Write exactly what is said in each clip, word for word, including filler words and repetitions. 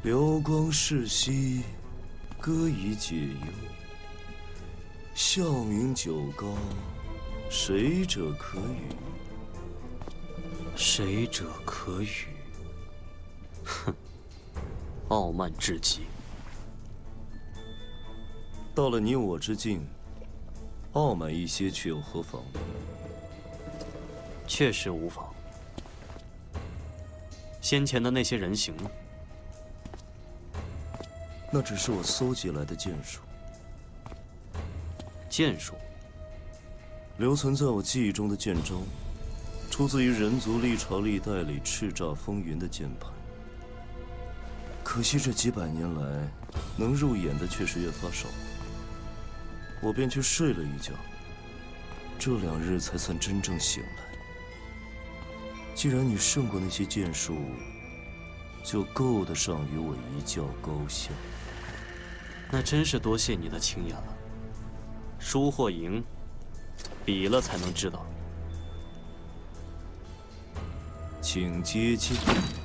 流光逝兮，歌以解忧。笑名久高，谁者可与？ 谁者可与？哼，傲慢至极。 到了你我之境，傲慢一些却又何妨？ 确实无妨。先前的那些人形呢？ 那只是我搜集来的剑术。 剑术留存在我记忆中的剑招，出自于人族历朝历代里叱咤风云的剑派。可惜这几百年来，能入眼的却是越发少。我便去睡了一觉，这两日才算真正醒来。既然你胜过那些剑术，就够得上与我一较高下。 那真是多谢你的轻言了。输或赢，比了才能知道。 请接近。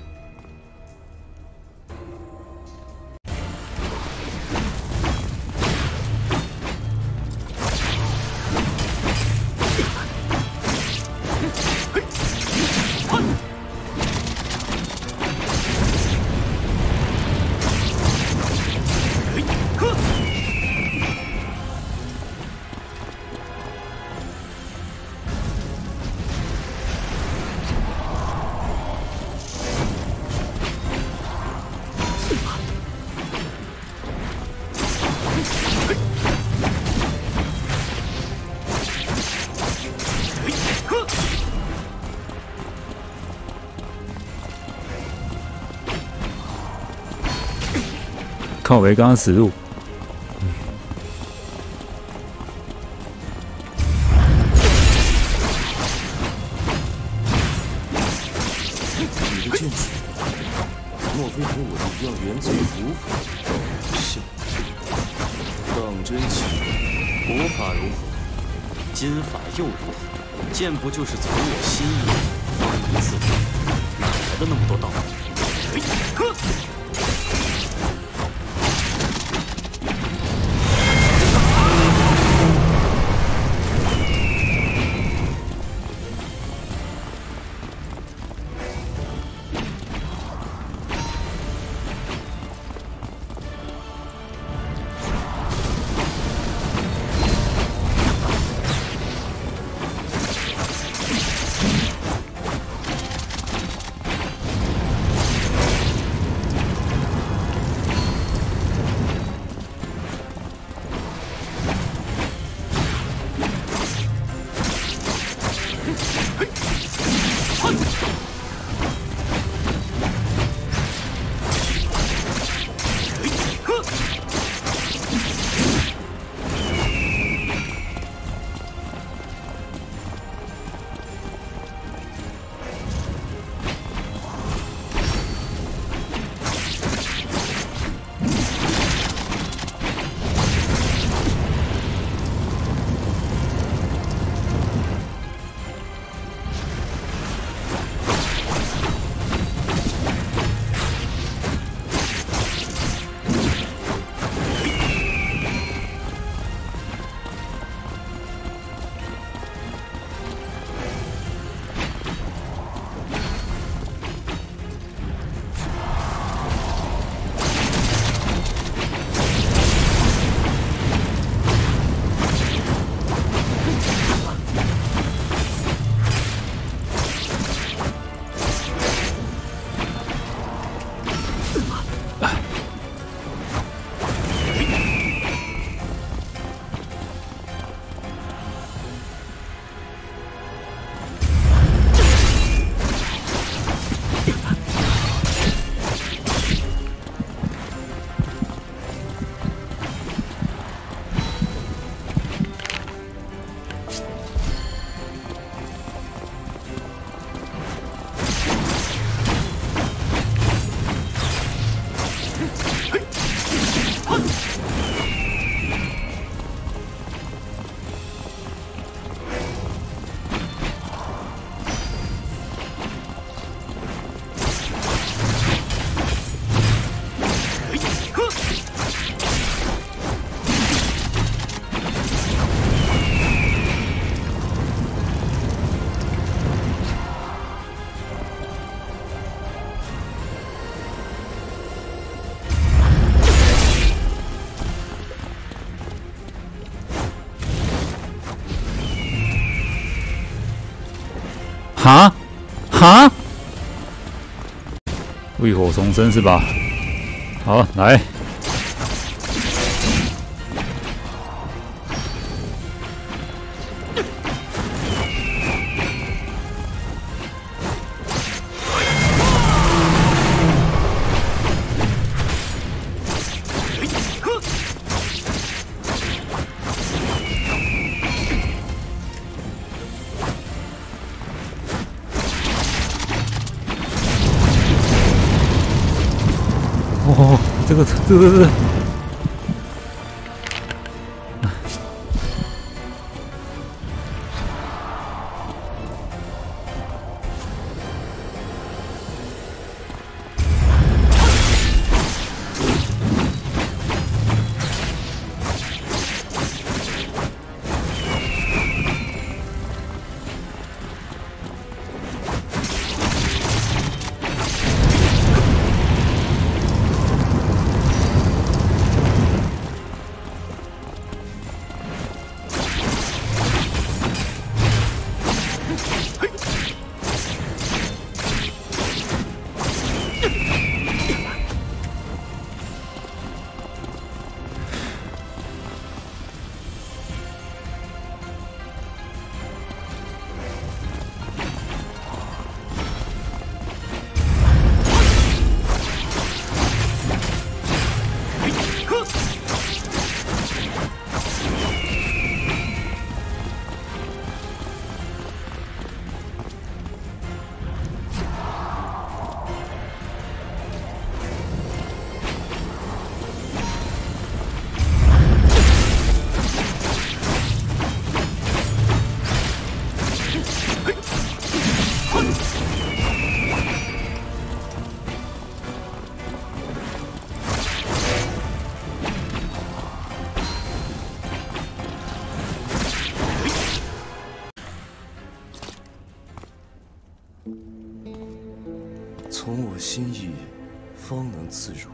靠北，刚刚死路。 你的剑术，莫非和我一样源自于古法？像当真奇怪。 古法如何？今法又如何？剑不就是从我心意方一字，哪来的那么多道理？ 浴火重生是吧？好，来。哦，这个这个这个， 从我心意，方能自如。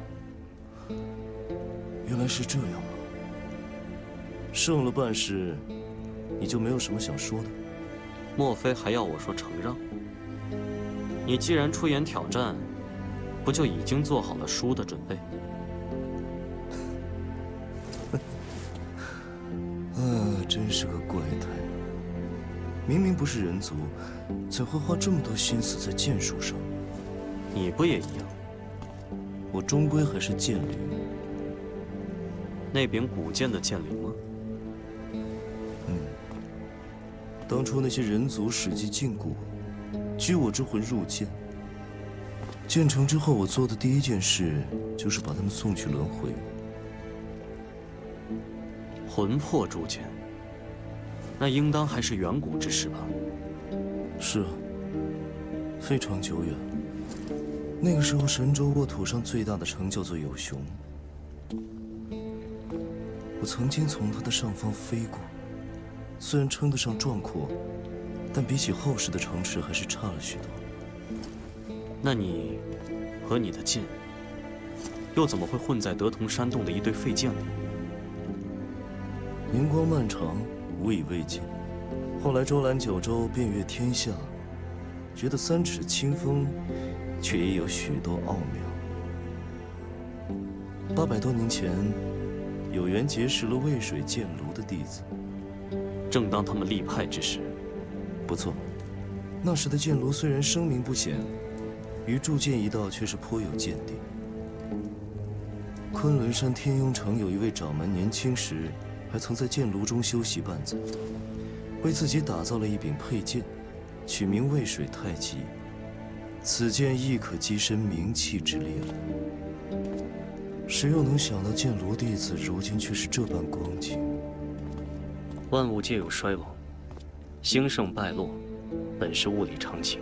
原来是这样啊！胜了半世，你就没有什么想说的？ 莫非还要我说承让？你既然出言挑战，不就已经做好了输的准备？ 啊，真是个怪胎！明明不是人族，怎会花这么多心思在剑术上？ 你不也一样？ 我终归还是剑灵。 那柄古剑的剑灵吗？ 嗯。当初那些人族使计禁锢我，拘我之魂入剑。建成之后，我做的第一件事就是把他们送去轮回。 魂魄铸剑，那应当还是远古之事吧？ 是啊，非常久远。那个时候，神州沃土上最大的城叫做有熊。我曾经从它的上方飞过，虽然称得上壮阔，但比起后世的城池还是差了许多。 那你和你的剑，又怎么会混在德同山洞的一堆废剑里？ 年光漫长，无以为尽。后来周览九州，遍阅天下，觉得三尺清风，却也有许多奥妙。八百多年前，有缘结识了渭水剑炉的弟子。 正当他们立派之时， 不错。那时的剑炉虽然声名不显，于铸剑一道却是颇有见地。昆仑山天雍城有一位掌门，年轻时还曾在剑炉中修习半载，为自己打造了一柄佩剑，取名渭水太极。此剑亦可跻身名器之列了。谁又能想到剑炉弟子如今却是这般光景？ 万物皆有衰亡，兴盛败落，本是物理常情。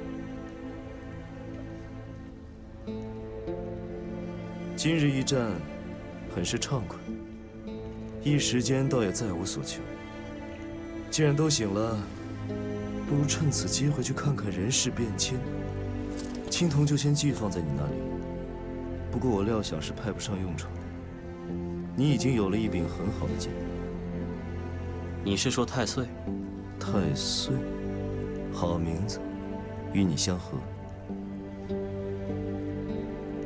今日一战，很是畅快，一时间倒也再无所求。既然都醒了，不如趁此机会去看看人事变迁。青铜就先寄放在你那里，不过我料想是派不上用场。你已经有了一柄很好的剑。 你是说太岁？ 太岁，好名字，与你相合。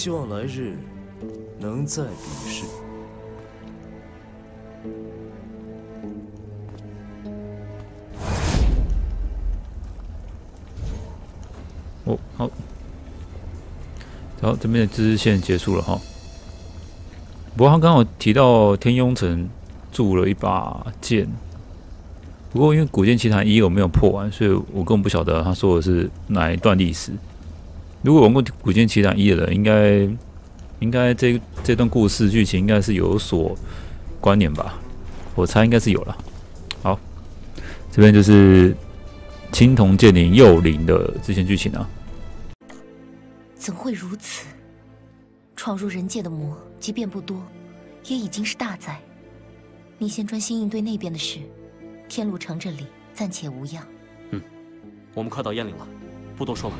希望来日能再比试。 哦，好，好，这边的知识线结束了哈。不过他刚好提到天庸城铸了一把剑，不过因为《古剑奇谭一》我没有破完，所以我根本不晓得他说的是哪一段历史。如果玩过《古剑奇谭一》的人，应该应该这这段故事剧情应该是有所关联吧？我猜应该是有了。好，这边就是青铜剑灵幼灵的支线剧情啊。 怎会如此？闯入人界的魔，即便不多，也已经是大灾。你先专心应对那边的事，天禄城这里暂且无恙。 嗯，我们快到燕岭了，不多说了。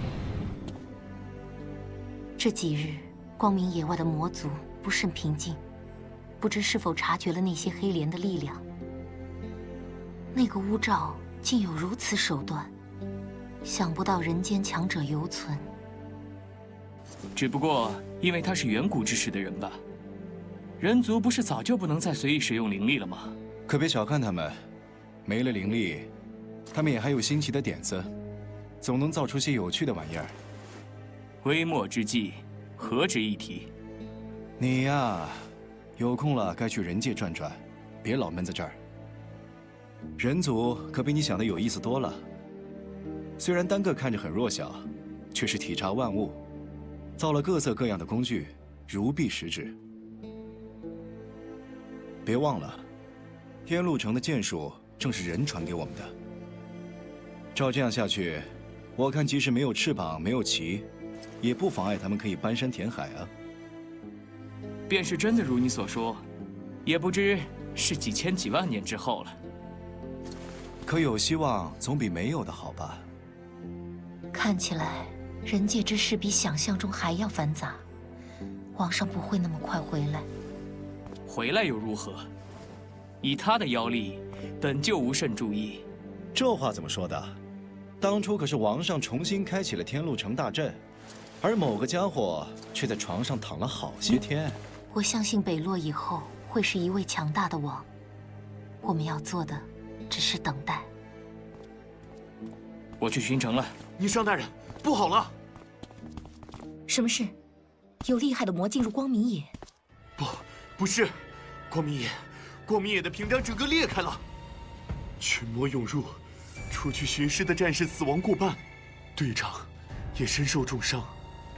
这几日，光明野外的魔族不甚平静，不知是否察觉了那些黑莲的力量。那个乌兆竟有如此手段，想不到人间强者犹存。 只不过因为他是远古之时的人吧？人族不是早就不能再随意使用灵力了吗？ 可别小看他们，没了灵力，他们也还有新奇的点子，总能造出些有趣的玩意儿。 微末之际，何止一提？ 你呀，有空了该去人界转转，别老闷在这儿。人族可比你想的有意思多了。虽然单个看着很弱小，却是体察万物，造了各色各样的工具，如臂使指。别忘了，天禄城的剑术正是人传给我们的。照这样下去，我看即使没有翅膀，没有鳍，也不妨碍他们可以搬山填海啊。 便是真的如你所说，也不知是几千几万年之后了。 可有希望总比没有的好吧？ 看起来人界之事比想象中还要繁杂，皇上不会那么快回来。 回来又如何？以他的妖力，本就无甚注意。 这话怎么说的？当初可是王上重新开启了天禄城大阵，而某个家伙却在床上躺了好些天。 我相信北洛以后会是一位强大的王，我们要做的只是等待。 我去巡城了。 霓裳大人，不好了！ 什么事？有厉害的魔进入光明野？ 不，不是，光明野，光明野的屏障整个裂开了，群魔涌入，出去巡视的战士死亡过半，队长也身受重伤。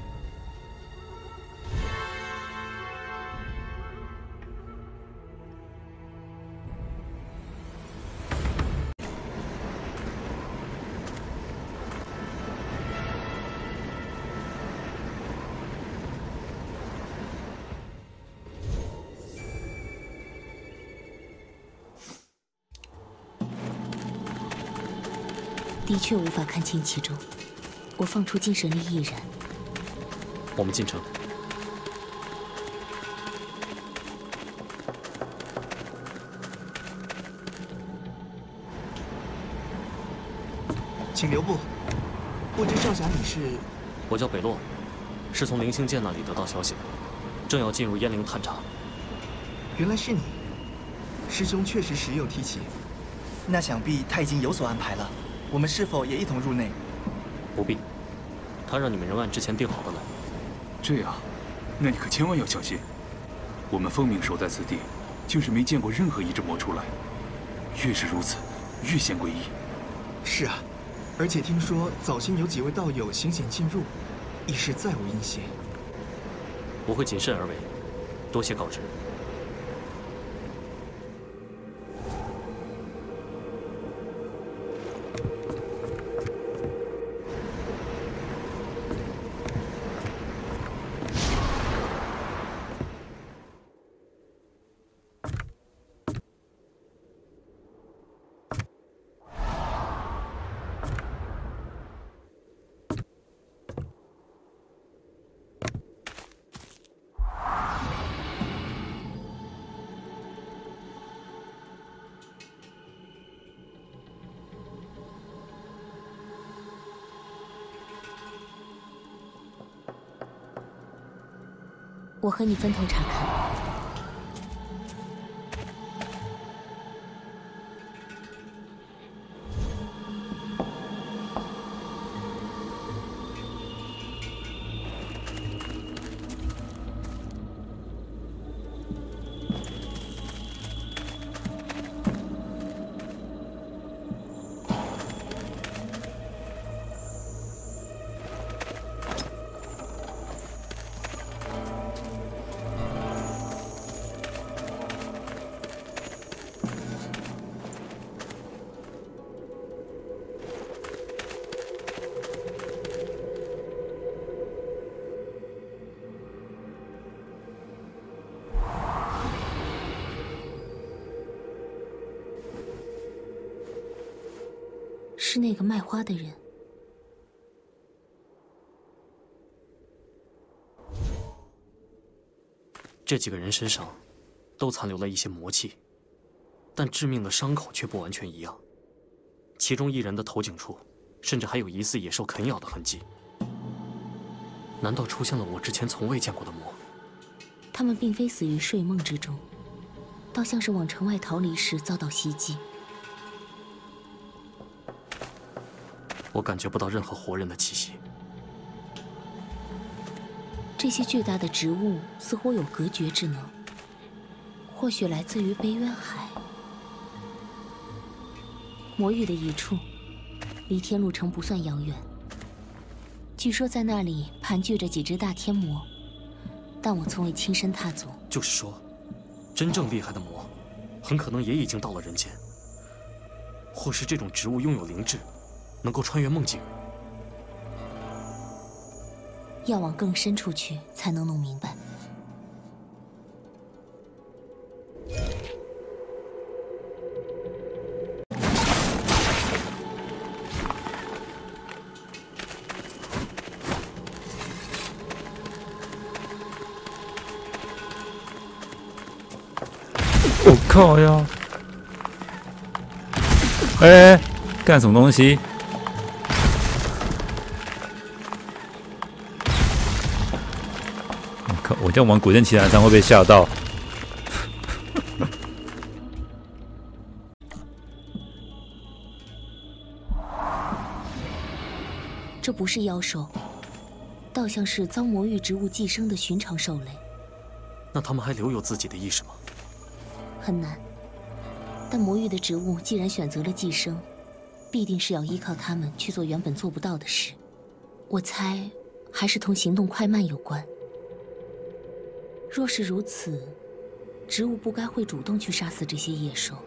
的确无法看清其中，我放出精神力亦然。 我们进城。 请留步。不知少侠你是？ 我叫北洛，是从灵星剑那里得到消息，正要进入燕陵探查。 原来是你，师兄确实时有提起。那想必他已经有所安排了。我们是否也一同入内？ 不必，他让你们人按之前定好的来。 这样，那你可千万要小心。我们风鸣守在此地，竟是没见过任何一只魔出来。越是如此，越显诡异。 是啊，而且听说早先有几位道友险险进入，一时再无音信。 我会谨慎而为，多谢告知。 我和你分头查看。是那个卖花的人。 这几个人身上都残留了一些魔气，但致命的伤口却不完全一样。其中一人的头颈处，甚至还有疑似野兽啃咬的痕迹。难道出现了我之前从未见过的魔？ 他们并非死于睡梦之中，倒像是往城外逃离时遭到袭击。 我感觉不到任何活人的气息。 这些巨大的植物似乎有隔绝之能，或许来自于悲渊海。魔域的一处，离天路城不算遥远。据说在那里盘踞着几只大天魔，但我从未亲身踏足。 就是说，真正厉害的魔，很可能也已经到了人间。或是这种植物拥有灵智。 能够穿越梦境， 要往更深处去，才能弄明白。 我靠呀！哎，干什么东西？ 我这样玩古剑奇谭三会被吓到。 这不是妖兽，倒像是遭魔域植物寄生的寻常兽类。 那他们还留有自己的意识吗？ 很难。但魔域的植物既然选择了寄生，必定是要依靠它们去做原本做不到的事。我猜，还是同行动快慢有关。 若是如此，植物不该会主动去杀死这些野兽。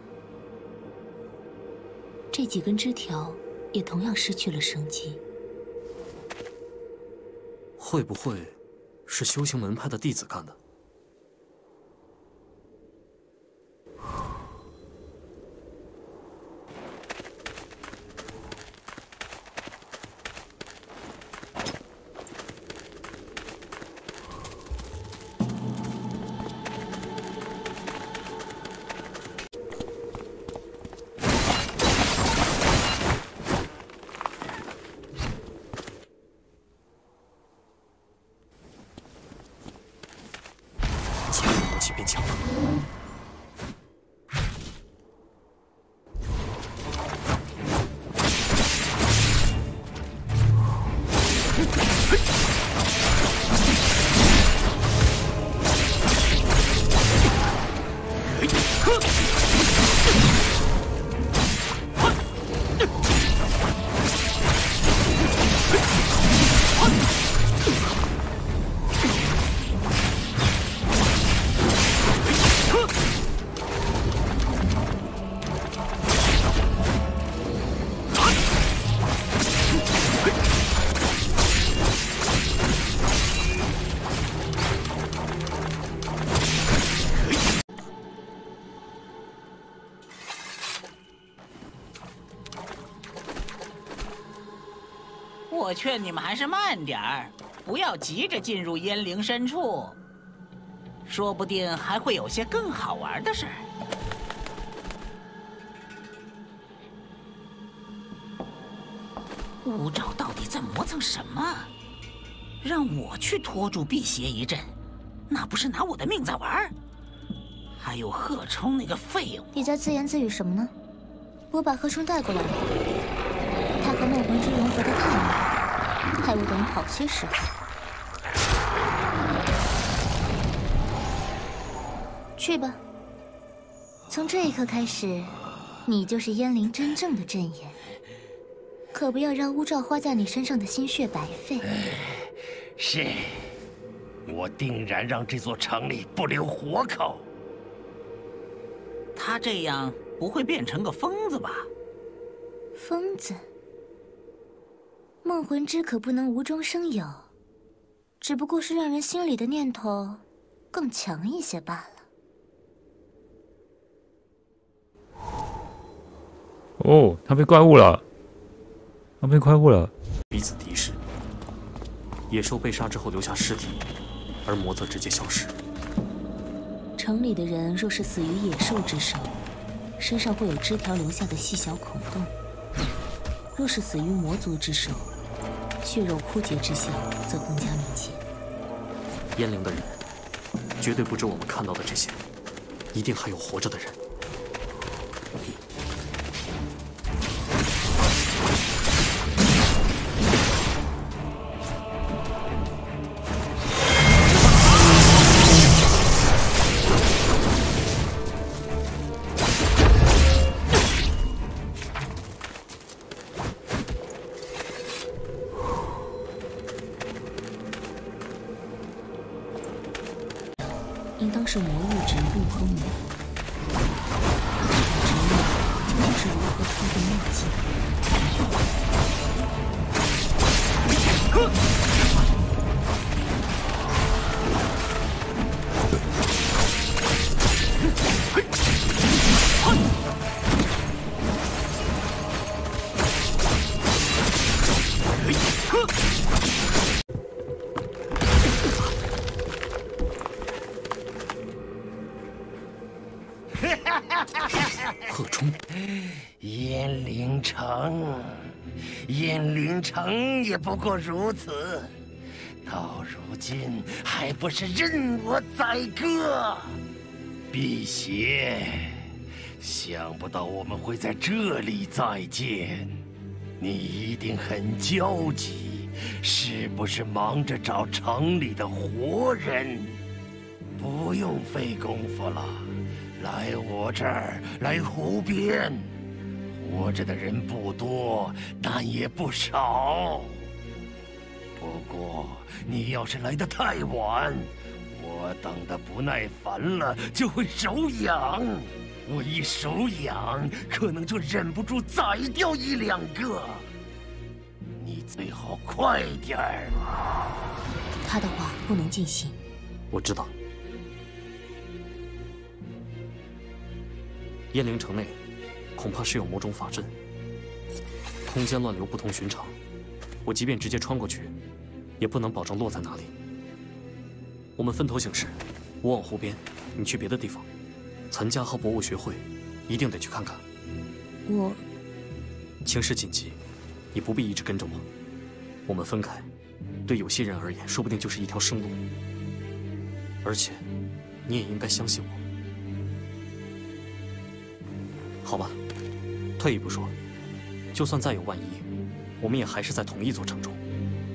这几根枝条也同样失去了生机。 会不会是修行门派的弟子干的？变强了。 我劝你们还是慢点儿，不要急着进入烟灵深处，说不定还会有些更好玩的事儿。乌爪到底在磨蹭什么？让我去拖住辟邪一阵， 那不是拿我的命在玩？还有贺冲那个废物！ 你在自言自语什么呢？我把贺冲带过来了，他和梦魂之融合的太妙，害我等了好些时候。去吧，从这一刻开始，你就是燕灵真正的阵眼。可不要让乌兆花在你身上的心血白费。 是，我定然让这座城里不留活口。 他这样不会变成个疯子吧？ 疯子？梦魂之可不能无中生有，只不过是让人心里的念头更强一些罢了。 哦，他被怪物了，他被怪物了。 彼此敌视，野兽被杀之后留下尸体，而魔则直接消失。 城里的人若是死于野兽之手，身上会有枝条留下的细小孔洞；若是死于魔族之手，血肉枯竭之象则更加明显。 燕灵的人绝对不止我们看到的这些，一定还有活着的人。 应当是魔物质入空门，这种职业究竟是如何突破秘籍？ 贺冲， 燕灵城，燕灵城也不过如此，到如今还不是任我宰割？辟邪，想不到我们会在这里再见，你一定很焦急，是不是忙着找城里的活人？不用费功夫了。来我这儿，来湖边，活着的人不多，但也不少。不过你要是来得太晚，我等得不耐烦了，就会手痒。我一手痒，可能就忍不住宰掉一两个。你最好快点儿。 他的话不能尽信。 我知道。燕灵城内恐怕是有某种法阵，空间乱流不同寻常。我即便直接穿过去，也不能保证落在哪里。我们分头行事，我往湖边，你去别的地方。残家和博物学会一定得去看看。 我情势紧急，你不必一直跟着我。我们分开，对有些人而言，说不定就是一条生路。而且，你也应该相信我。好吧，退一步说，就算再有万一，我们也还是在同一座城中。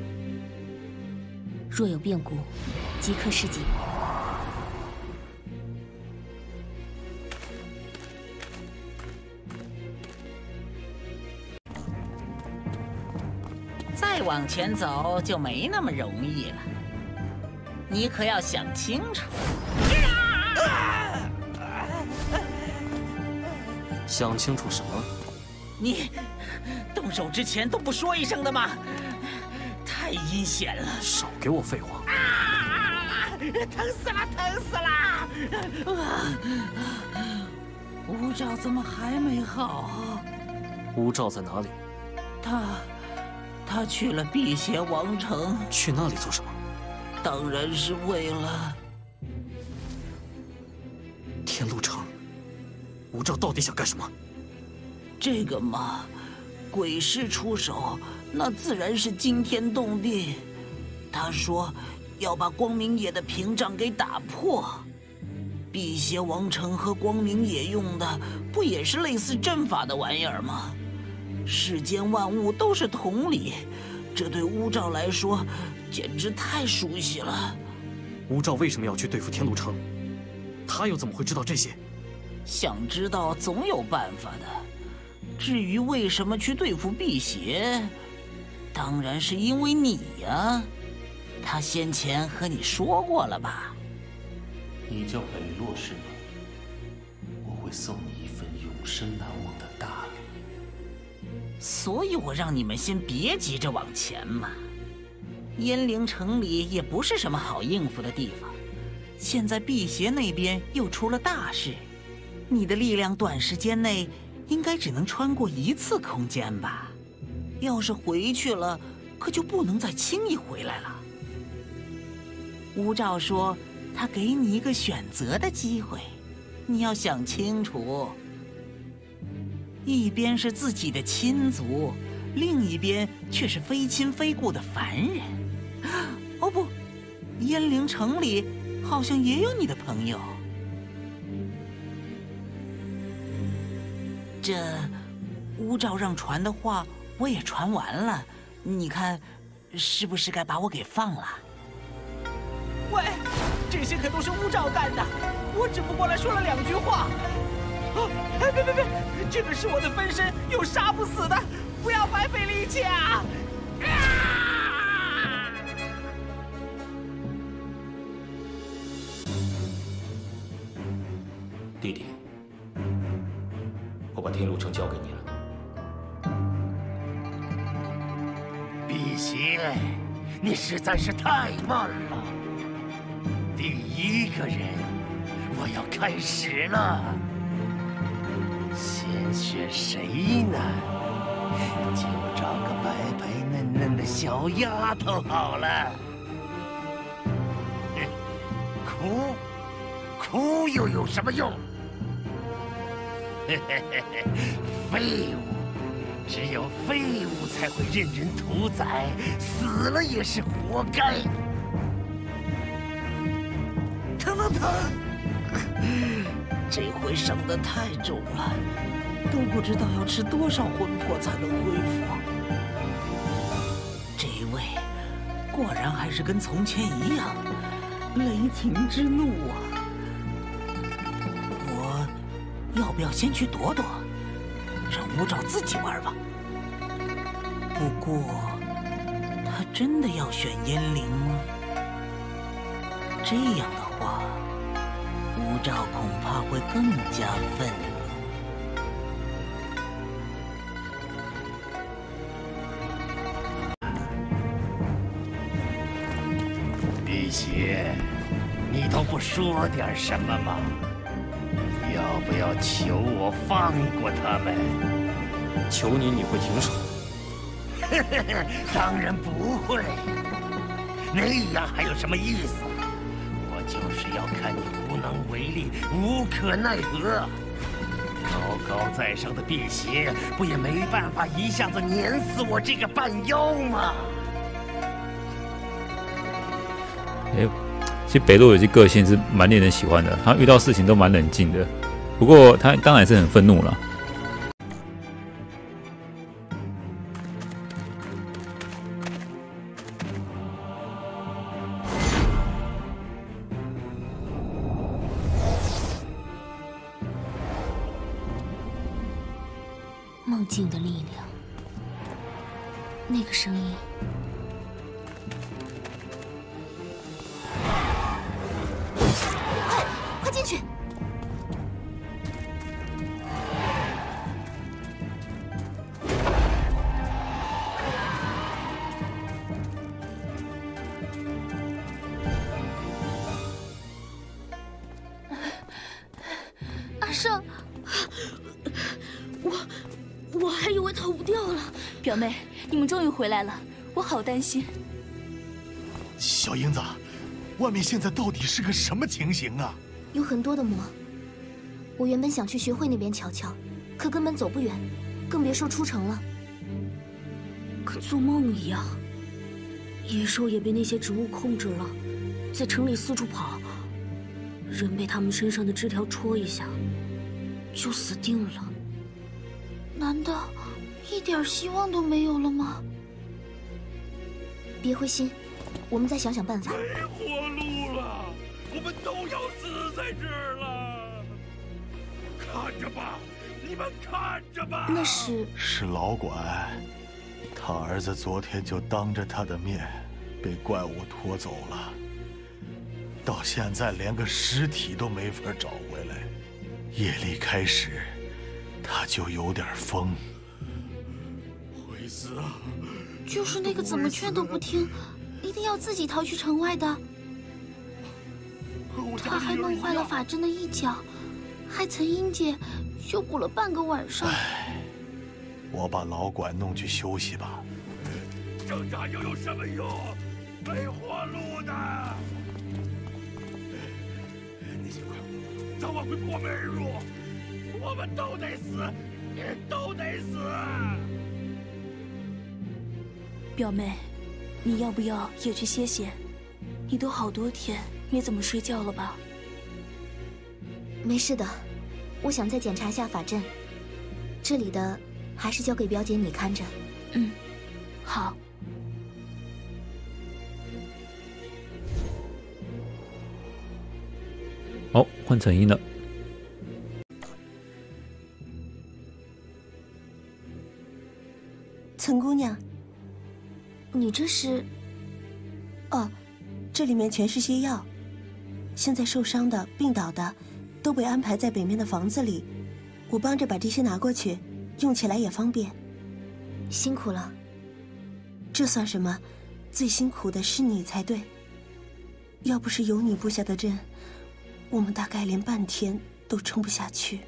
若有变故，即刻示警。 再往前走就没那么容易了，你可要想清楚。 想清楚什么？ 你动手之前都不说一声的吗？太阴险了！ 少给我废话！ 啊！疼死了，疼死了！啊！乌兆怎么还没好？ 乌兆在哪里？ 他，他去了辟邪王城。 去那里做什么？ 当然是为了天路城。乌兆到底想干什么？ 这个嘛，鬼师出手，那自然是惊天动地。他说， 要把光明野的屏障给打破。辟邪王城和光明野用的不也是类似阵法的玩意儿吗？世间万物都是同理，这对乌照来说简直太熟悉了。 乌照为什么要去对付天路城？他又怎么会知道这些？ 想知道总有办法的。至于为什么去对付辟邪，当然是因为你呀。他先前和你说过了吧？ 你叫北洛是吗？我会送你一份永生难忘的大礼。 所以我让你们先别急着往前嘛。燕灵城里也不是什么好应付的地方，现在辟邪那边又出了大事，你的力量短时间内应该只能穿过一次空间吧？要是回去了，可就不能再轻易回来了。乌照说，他给你一个选择的机会，你要想清楚。一边是自己的亲族，另一边却是非亲非故的凡人。哦不，燕灵城里好像也有你的朋友。这乌照让传的话我也传完了，你看是不是该把我给放了？ 喂，这些可都是乌照干的，我只不过来说了两句话。啊，哎，别别别，这个是我的分身，有杀不死的，不要白费力气啊！啊！ 弟弟，我把天路城交给你了。辟邪，你实在是太慢了。第一个人，我要开始了。先选谁呢？就找个白白嫩嫩的小丫头好了。哭，哭又有什么用？废物，只有废物才会任人屠宰，死了也是活该。疼疼疼！ 这回伤得太重了，都不知道要吃多少魂魄才能恢复。这一位果然还是跟从前一样，雷霆之怒啊！我要不要先去躲躲，让乌照自己玩吧？不过，他真的要选燕灵吗？这样的话，乌照恐怕会更加愤怒。 辟邪，你都不说点什么吗？要不要求我放过他们？ 求你，你会停手？ 当然不会，那样还有什么意思？我就是要看你无能为力、无可奈何。高高在上的辟邪，不也没办法一下子碾死我这个半妖吗？ 哎，其实北洛有些个性是蛮令人喜欢的，他遇到事情都蛮冷静的，不过他当然是很愤怒了。 梦境的力量，那个声音，快，快进去！ 阿胜，我。我还以为逃不掉了，表妹，你们终于回来了，我好担心。 小英子，外面现在到底是个什么情形啊？ 有很多的魔。我原本想去学会那边瞧瞧，可根本走不远，更别说出城了。跟做梦一样， 野兽也被那些植物控制了，在城里四处跑。人被他们身上的枝条戳一下，就死定了。 难道一点希望都没有了吗？ 别灰心，我们再想想办法。 没活路了，我们都要死在这儿了。看着吧，你们看着吧。 那是是老管，他儿子昨天就当着他的面被怪物拖走了，到现在连个尸体都没法找回来。夜里开始，他就有点疯。 会死啊！ 就是那个怎么劝都不听，一定要自己逃去城外的。他还弄坏了法阵的一角，还曾阴间修补了半个晚上。 我把老管弄去休息吧。 挣扎又有什么用？没活路的。那些怪物早晚会破门而入，我们都得死，都得死。 表妹，你要不要也去歇歇？你都好多天没怎么睡觉了吧？ 没事的，我想再检查一下法阵，这里的还是交给表姐你看着。 嗯，好。 好，换成音了。 岑姑娘， 你这是？ 哦，这里面全是些药。现在受伤的、病倒的，都被安排在北面的房子里。我帮着把这些拿过去，用起来也方便。 辛苦了。 这算什么？最辛苦的是你才对。要不是有你布下的阵，我们大概连半天都撑不下去。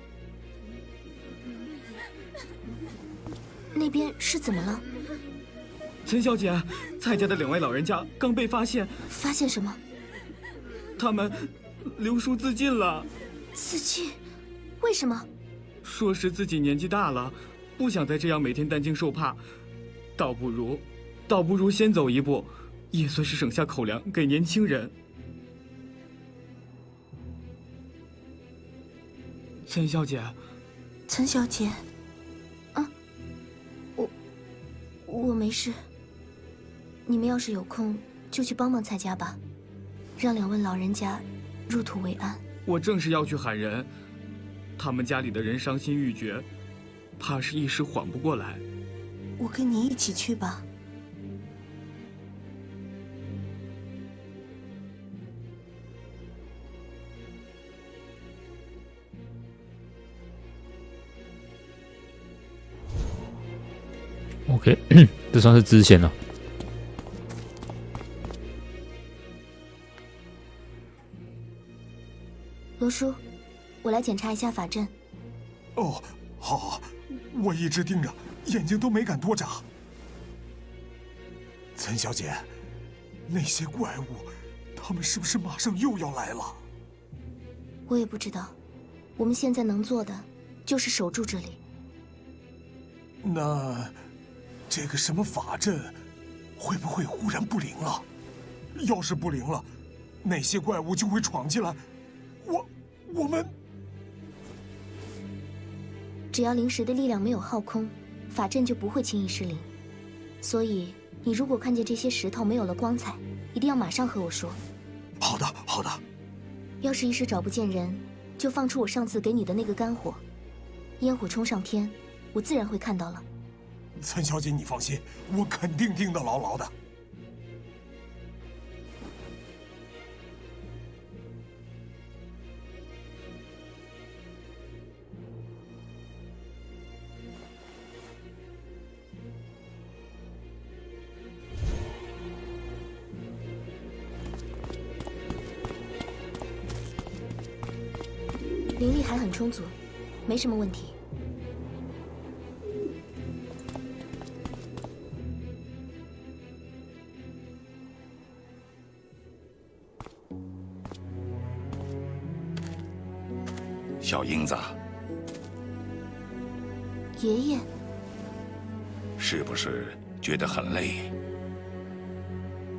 那边是怎么了？ 岑小姐，蔡家的两位老人家刚被发现。 发现什么？ 他们留书自尽了。 自尽？为什么？ 说是自己年纪大了，不想再这样每天担惊受怕，倒不如，倒不如先走一步，也算是省下口粮给年轻人。岑小姐， 岑小姐， 啊，我我没事。你们要是有空，就去帮帮蔡家吧，让两位老人家入土为安。 我正是要去喊人，他们家里的人伤心欲绝，怕是一时缓不过来。 我跟你一起去吧。 OK， 这算是支线了。 罗叔，我来检查一下法阵。 哦，好，好，我一直盯着，眼睛都没敢多眨。岑小姐，那些怪物，他们是不是马上又要来了？ 我也不知道，我们现在能做的就是守住这里。 那这个什么法阵，会不会忽然不灵了？要是不灵了，那些怪物就会闯进来。我，我们只要灵石的力量没有耗空，法阵就不会轻易失灵。所以，你如果看见这些石头没有了光彩，一定要马上和我说。 好的，好的。 要是一时找不见人，就放出我上次给你的那个干火，烟火冲上天，我自然会看到了。 岑小姐，你放心，我肯定盯得牢牢的。 灵力还很充足，没什么问题。 小英子， 爷爷， 是不是觉得很累？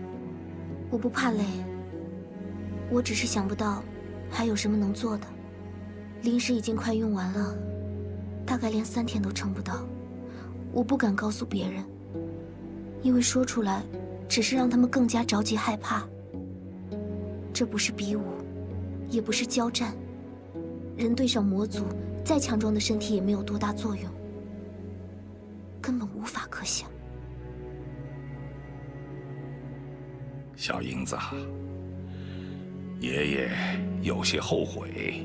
我不怕累，我只是想不到还有什么能做的。灵石已经快用完了，大概连三天都撑不到。我不敢告诉别人，因为说出来只是让他们更加着急害怕。这不是比武，也不是交战，人对上魔族，再强壮的身体也没有多大作用，根本无法可想。 小英子，爷爷有些后悔。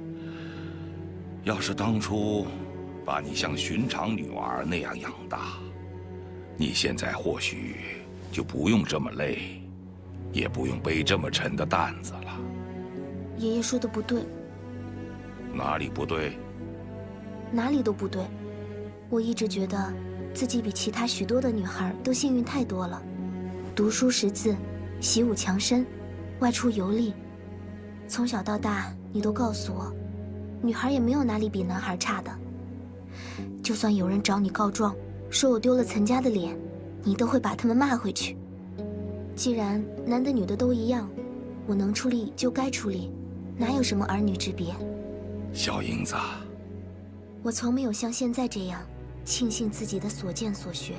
要是当初把你像寻常女儿那样养大，你现在或许就不用这么累，也不用背这么沉的担子了。 爷爷说的不对。 哪里不对？ 哪里都不对。我一直觉得自己比其他许多的女孩都幸运太多了，读书识字，习武强身，外出游历，从小到大你都告诉我，女孩也没有哪里比男孩差的。就算有人找你告状，说我丢了岑家的脸，你都会把他们骂回去。既然男的女的都一样，我能出力就该出力，哪有什么儿女之别？ 小英子， 我从没有像现在这样庆幸自己的所见所学。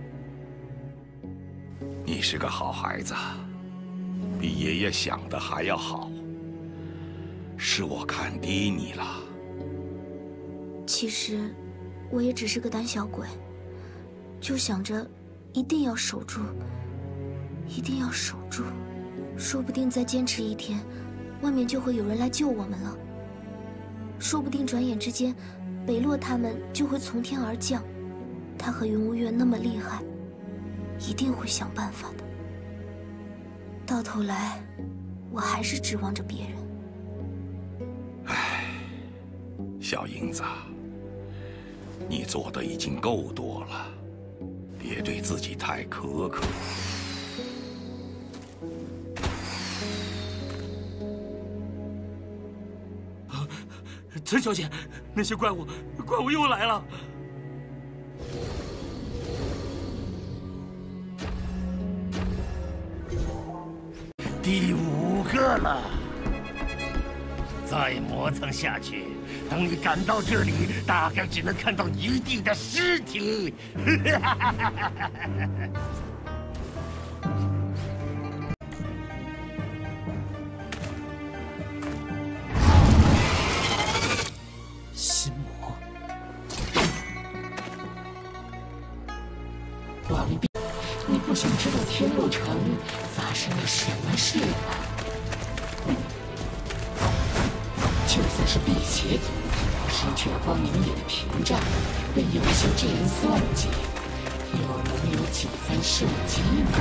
你是个好孩子，比爷爷想的还要好。是我看低你了。 其实，我也只是个胆小鬼，就想着一定要守住，一定要守住，说不定再坚持一天，外面就会有人来救我们了。说不定转眼之间，北洛他们就会从天而降。他和云无月那么厉害，一定会想办法的。到头来，我还是指望着别人。 唉，小英子，你做的已经够多了，别对自己太苛刻。 岑小姐，那些怪物，怪物又来了。 第五个了，再磨蹭下去，等你赶到这里，大概只能看到一地的尸体。 心魔，王弼，你不想知道天路城发生了什么事吗？就算是辟邪族失去了光明野的屏障，被有心之人算计，又能有几分生机呢？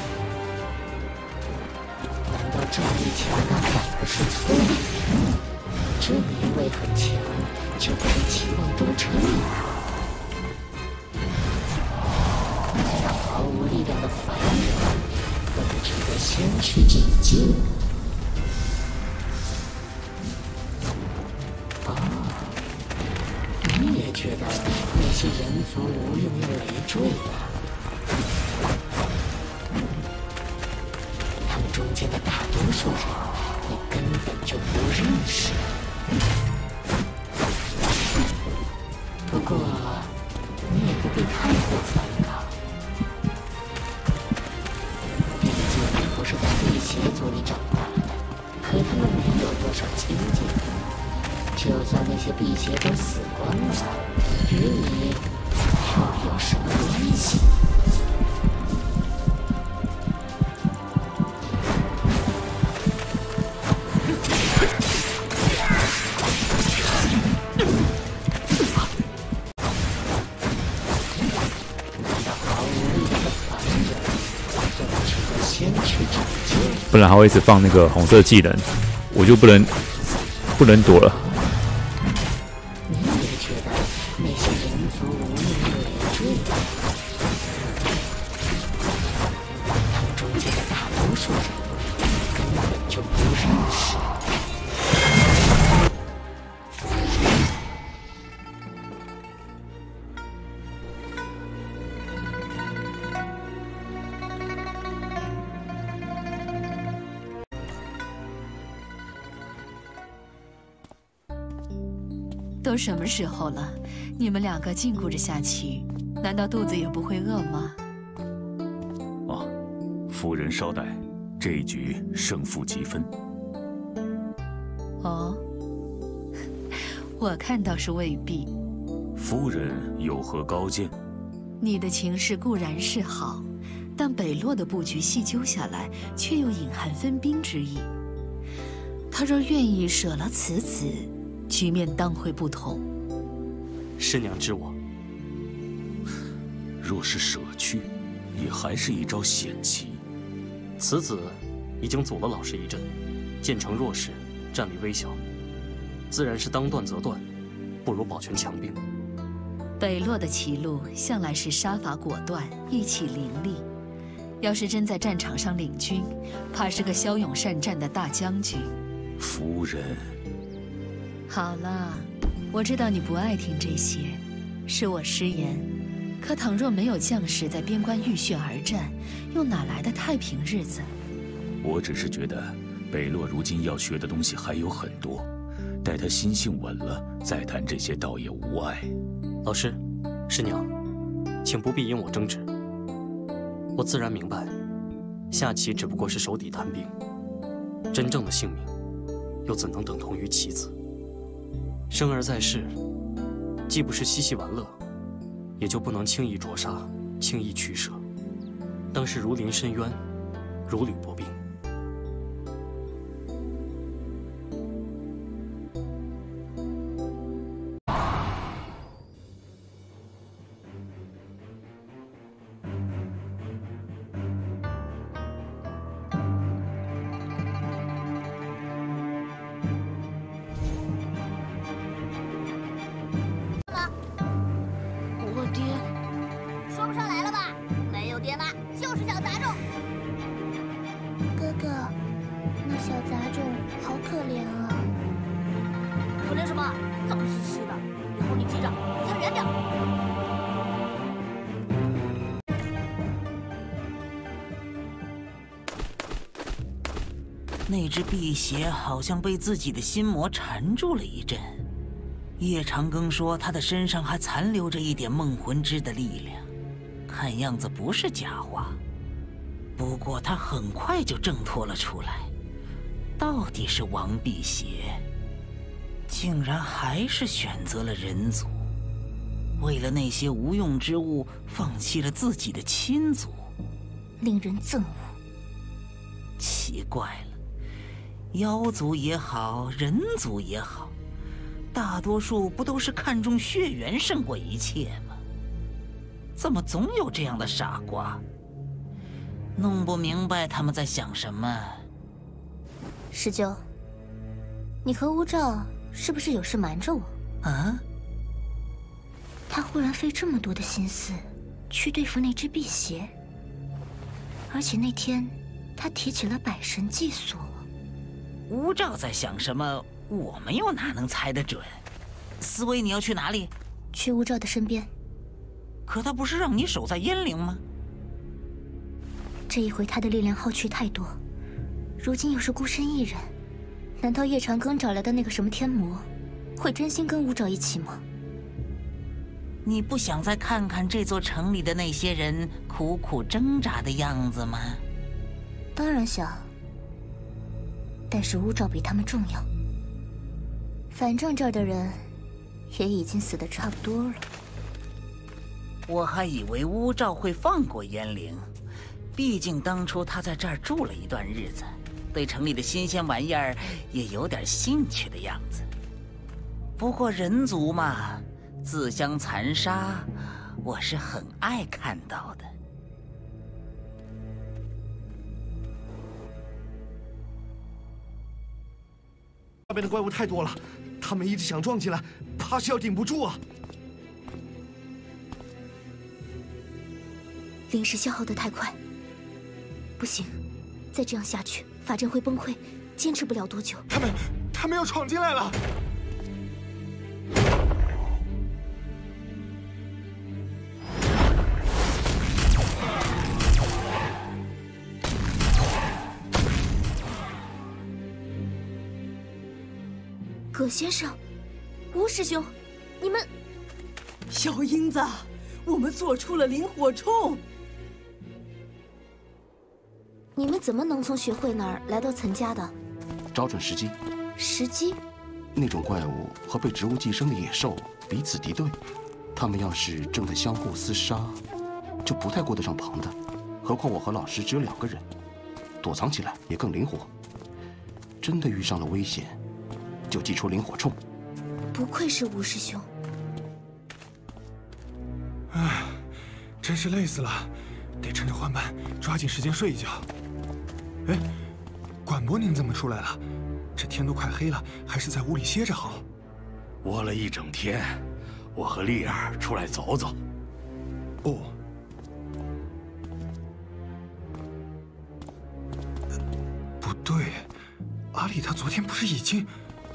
难道赵立强那反而是聪明？这么一位很强，就可以期望多成吗？那样毫无力量的凡人，更值得先去引进。哦，你也觉得那些人族无用又累赘吧？他们中间的大多数人，你根本就不认识。不过，你也不必太过反抗，毕竟你不是在辟邪族里长大的，和他们没有多少亲近。就算那些辟邪都死光了，与你又有什么关系？ 不然还会一直放那个红色技能，我就不能不能躲了。 你也觉得那些人族无用又累赘？他们中间的大多数人根本就不认识。 都什么时候了，你们两个禁锢着下棋，难道肚子也不会饿吗？ 啊，夫人稍待，这一局胜负即分。 哦，我看倒是未必。 夫人有何高见？ 你的情势固然是好，但北洛的布局细究下来，却又隐含分兵之意。他若愿意舍了此子，局面当会不同。 师娘知我。 若是舍去，也还是一招险棋。 此子已经阻了老师一阵，渐成弱势，战力微小，自然是当断则断，不如保全强兵。 北洛的棋路向来是杀伐果断，义气凌厉。要是真在战场上领军，怕是个骁勇善战的大将军。 夫人， 好了，我知道你不爱听这些，是我失言。可倘若没有将士在边关浴血而战，又哪来的太平日子？ 我只是觉得北洛如今要学的东西还有很多，待他心性稳了，再谈这些倒也无碍。 老师，师娘，请不必因我争执。我自然明白，下棋只不过是手底谈兵，真正的性命，又怎能等同于棋子？生而在世，既不是嬉戏玩乐，也就不能轻易灼杀，轻易取舍，当是如临深渊，如履薄冰。 那只辟邪好像被自己的心魔缠住了一阵。叶长庚说他的身上还残留着一点梦魂之的力量，看样子不是假话。不过他很快就挣脱了出来。到底是王辟邪，竟然还是选择了人族，为了那些无用之物，放弃了自己的亲族， 令人憎恶。 奇怪了。妖族也好，人族也好，大多数不都是看重血缘胜过一切吗？怎么总有这样的傻瓜？弄不明白他们在想什么。 十九，你和乌照是不是有事瞒着我？ 啊？ 他忽然费这么多的心思去对付那只辟邪，而且那天他提起了百神祭所。 乌照在想什么，我们又哪能猜得准？思维，你要去哪里？ 去乌照的身边。 可他不是让你守在燕陵吗？ 这一回他的力量耗去太多，如今又是孤身一人，难道叶长庚找来的那个什么天魔，会真心跟乌照一起吗？ 你不想再看看这座城里的那些人苦苦挣扎的样子吗？ 当然想。但是乌照比他们重要，反正这儿的人也已经死得差不多了。 我还以为乌照会放过燕陵，毕竟当初他在这儿住了一段日子，对城里的新鲜玩意儿也有点兴趣的样子。不过人族嘛，自相残杀，我是很爱看到的。 那边的怪物太多了，他们一直想撞进来，怕是要顶不住啊！ 灵石消耗得太快，不行，再这样下去，法阵会崩溃，坚持不了多久。 他们，他们要闯进来了！ 葛先生， 吴师兄，你们…… 小英子，我们做出了萤火虫。 你们怎么能从学会那儿来到岑家的？ 找准时机。 时机？ 那种怪物和被植物寄生的野兽彼此敌对，他们要是正在相互厮杀，就不太顾得上旁的。何况我和老师只有两个人，躲藏起来也更灵活。真的遇上了危险，就祭出萤火虫。 不愧是吴师兄。 唉，真是累死了，得趁着换班抓紧时间睡一觉。哎，管伯您怎么出来了？这天都快黑了，还是在屋里歇着好。 窝了一整天，我和丽儿出来走走。 哦。不对，阿丽她昨天不是已经……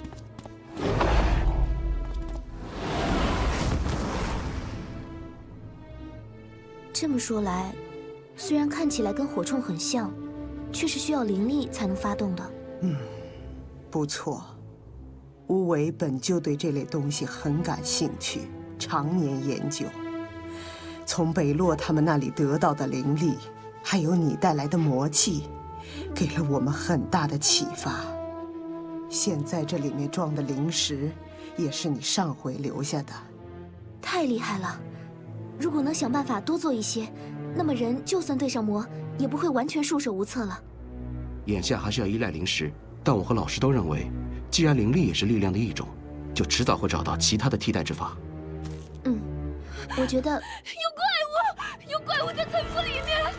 这么说来，虽然看起来跟火铳很像，却是需要灵力才能发动的。 嗯，不错。乌伟本就对这类东西很感兴趣，常年研究。从北洛他们那里得到的灵力，还有你带来的魔气，给了我们很大的启发。现在这里面装的灵石，也是你上回留下的。 太厉害了！如果能想办法多做一些，那么人就算对上魔，也不会完全束手无策了。 眼下还是要依赖灵石，但我和老师都认为，既然灵力也是力量的一种，就迟早会找到其他的替代之法。 嗯，我觉得有怪物，有怪物在岑府里面。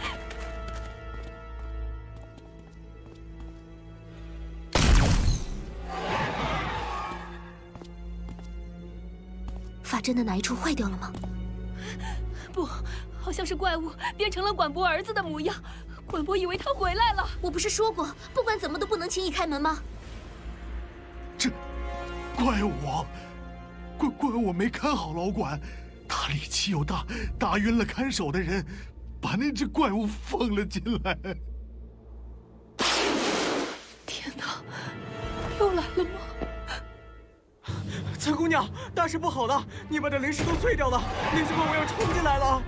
法阵的哪一处坏掉了吗？ 不，好像是怪物变成了管伯儿子的模样。管伯以为他回来了。 我不是说过，不管怎么都不能轻易开门吗？ 这，怪我，怪怪我没看好老管，他力气又大，打晕了看守的人，把那只怪物放了进来。 天哪，又来了吗？ 岑姑娘，大事不好了！你把这灵石都碎掉了，那只怪物要冲进来了。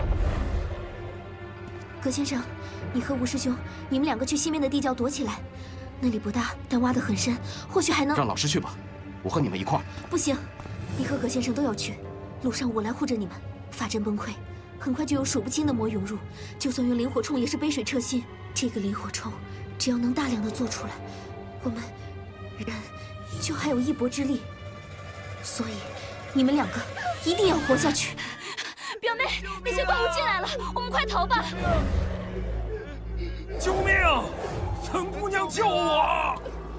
葛先生，你和吴师兄，你们两个去西面的地窖躲起来，那里不大，但挖得很深，或许还能…… 让老师去吧，我和你们一块儿。 不行，你和葛先生都要去，路上我来护着你们。法阵崩溃，很快就有数不清的魔涌入，就算用灵火铳也是杯水车薪。这个灵火铳，只要能大量的做出来，我们人就还有一搏之力。所以，你们两个一定要活下去。 表妹，那些怪物进来了，我们快逃吧！ 救命！岑姑娘，救我！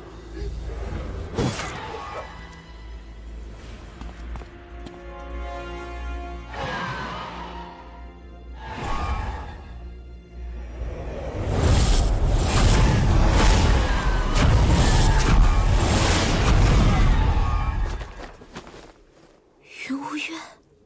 云无月，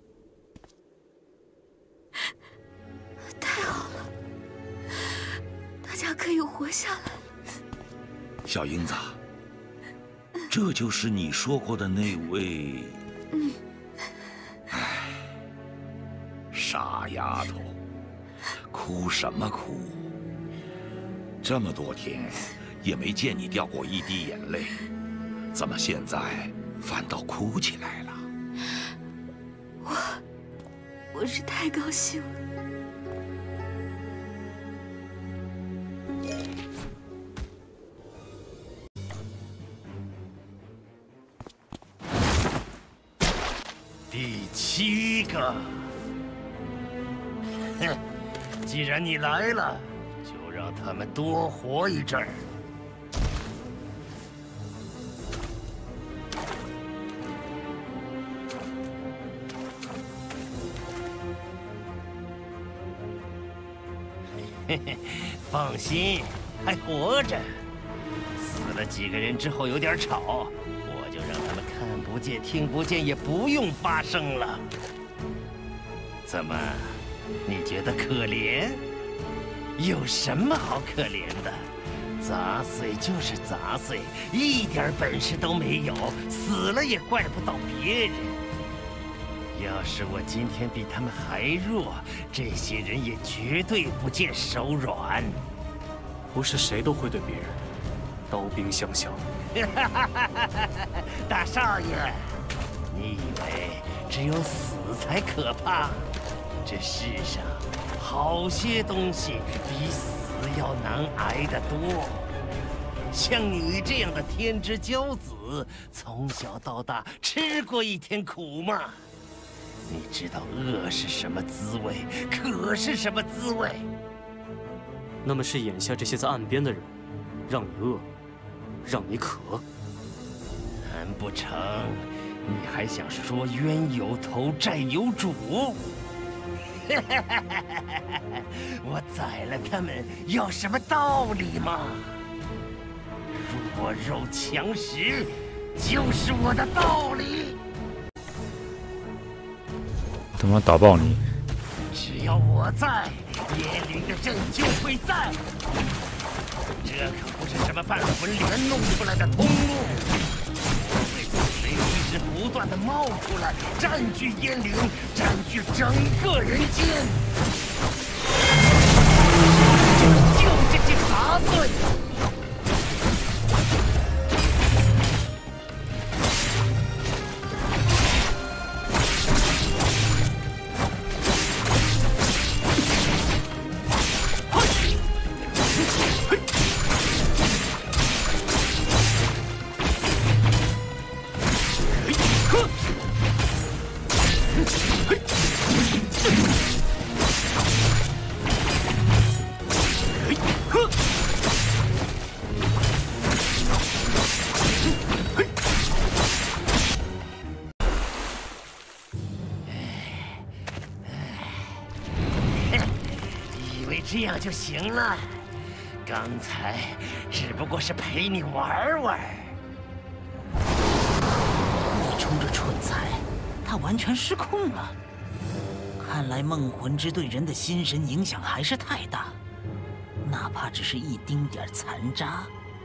太好了，大家可以活下来。 小英子，这就是你说过的那位…… 嗯。 唉，傻丫头，哭什么哭？这么多天也没见你掉过一滴眼泪，怎么现在反倒哭起来了？ 我，我是太高兴了。 第七个，哼，既然你来了，就让他们多活一阵儿。嘿嘿，放心，还活着。死了几个人之后有点吵，我就让他们看不见、听不见，也不用发声了。怎么，你觉得可怜？有什么好可怜的？ 杂碎就是杂碎，一点本事都没有，死了也怪不到别人。要是我今天比他们还弱，这些人也绝对不见手软。 不是谁都会对别人刀兵相向。 大少爷，你以为只有死才可怕？这世上好些东西比死要难挨得多。像你这样的天之骄子，从小到大吃过一天苦吗？你知道饿是什么滋味，渴是什么滋味？ 那么是眼下这些在岸边的人，让你饿，让你渴？ 难不成你还想说冤有头债有主？我宰了他们有什么道理吗？弱肉强食就是我的道理。 他妈打爆你！ 只要我在，叶灵的阵就会在。这可不是什么半魂莲弄出来的通路。会从谁一直不断的冒出来，占据燕灵，占据整个人间。就这些杂碎。这样就行了。刚才只不过是陪你玩玩。 你冲着蠢材，他完全失控了。看来梦魂之对人的心神影响还是太大，哪怕只是一丁点残渣。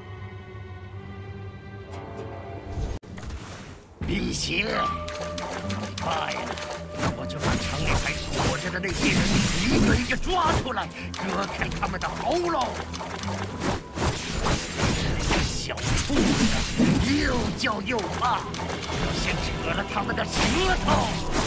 辟邪，败了！我就把城里还躲着的那些人一个一个抓出来，割开他们的喉咙。这些小畜生又叫又怕，我先扯了他们的舌头。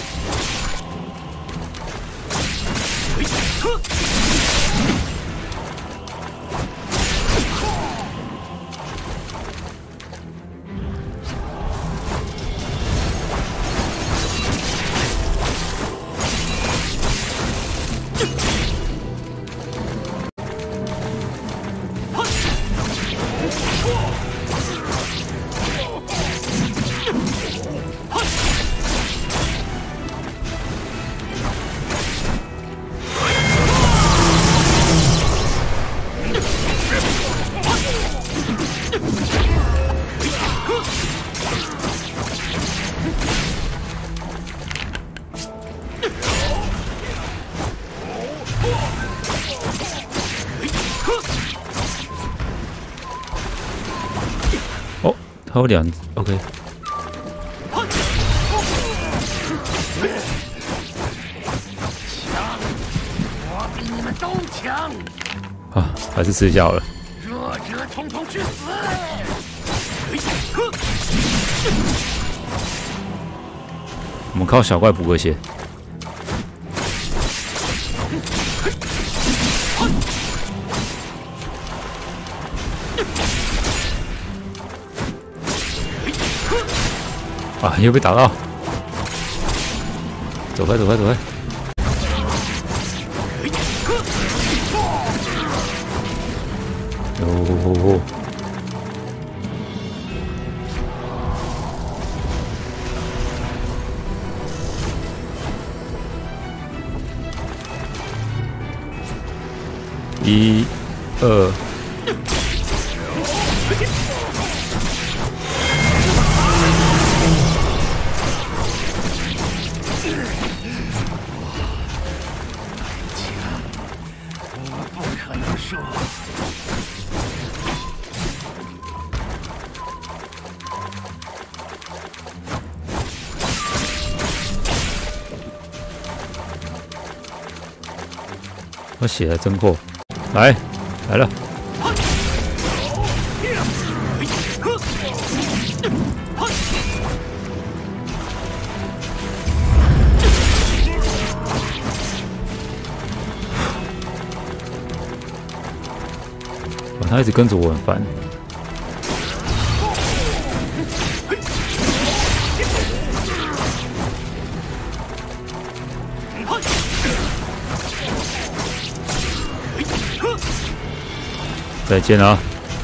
还有两 ，OK。 强，我比你们都强。 啊，还是吃下好了。 弱者统统去死！ 我们靠小怪补个血。啊！又被打到，走开，走开，走开！哟，一、二。 我血还真厚，来来了。 他一直跟着我，很烦。再见啊！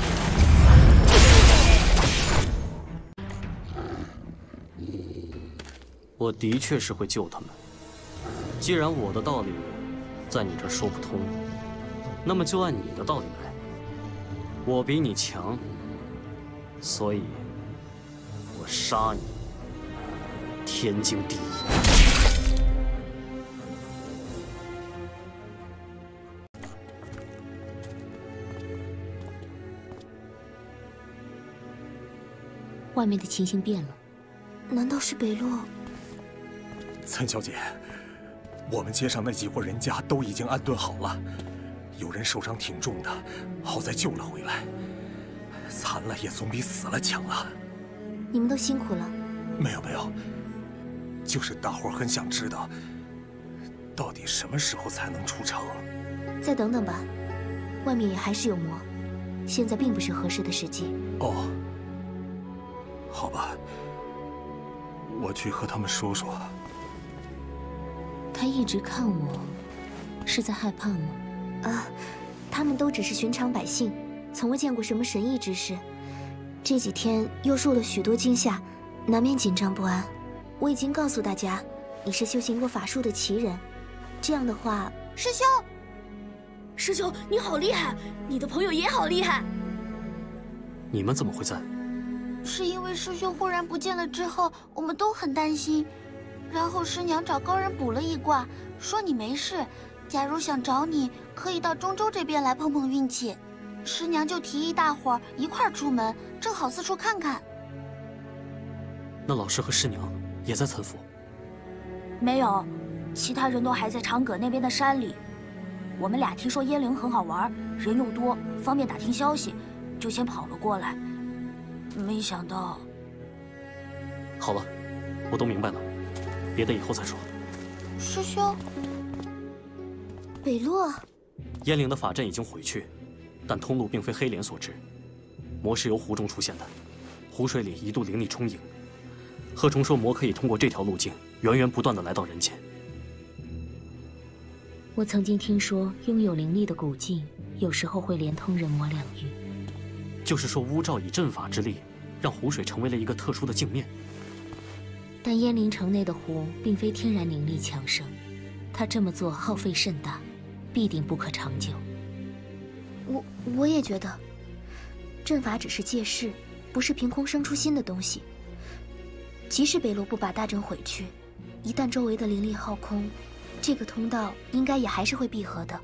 我的确是会救他们。既然我的道理在你这儿说不通，那么就按你的道理来。 我比你强，所以我杀你，天经地义。 外面的情形变了，难道是北洛？ 岑小姐，我们街上那几户人家都已经安顿好了。 有人受伤挺重的，好在救了回来。残了也总比死了强啊！ 你们都辛苦了。 没有没有，就是大伙儿很想知道，到底什么时候才能出城？ 再等等吧，外面也还是有魔，现在并不是合适的时机。 哦，好吧，我去和他们说说。 他一直看我，是在害怕吗？ 啊，他们都只是寻常百姓，从未见过什么神异之事。这几天又受了许多惊吓，难免紧张不安。我已经告诉大家，你是修行过法术的奇人，这样的话， 师兄，师兄你好厉害，你的朋友也好厉害。 你们怎么会在？ 是因为师兄忽然不见了之后，我们都很担心，然后师娘找高人卜了一卦，说你没事。 假如想找你，可以到中州这边来碰碰运气。师娘就提议大伙儿一块儿出门，正好四处看看。 那老师和师娘也在岑府？ 没有，其他人都还在长葛那边的山里。我们俩听说燕陵很好玩，人又多，方便打听消息，就先跑了过来。没想到…… 好了，我都明白了，别的以后再说。 师兄。 北洛， 燕陵的法阵已经毁去，但通路并非黑莲所制，魔是由湖中出现的，湖水里一度灵力充盈。贺冲说魔可以通过这条路径源源不断的来到人间。 我曾经听说，拥有灵力的古镜有时候会连通人魔两域。 就是说，巫兆以阵法之力，让湖水成为了一个特殊的镜面。 但燕陵城内的湖并非天然灵力强盛，他这么做耗费甚大。 必定不可长久。 我我也觉得，阵法只是借势，不是凭空生出新的东西。即使北洛不把大阵毁去，一旦周围的灵力耗空，这个通道应该也还是会闭合的。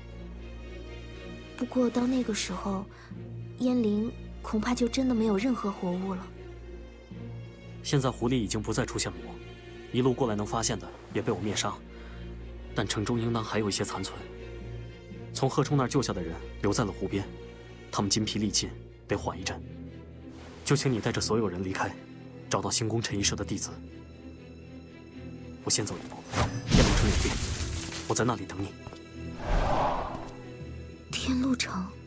不过到那个时候，燕陵恐怕就真的没有任何活物了。 现在湖里已经不再出现魔，一路过来能发现的也被我灭杀。 但城中应当还有一些残存，从贺冲那儿救下的人留在了湖边，他们筋疲力尽，得缓一阵。就请你带着所有人离开，找到行宫陈一社的弟子。我先走一步，天路城有变，我在那里等你。 天路城。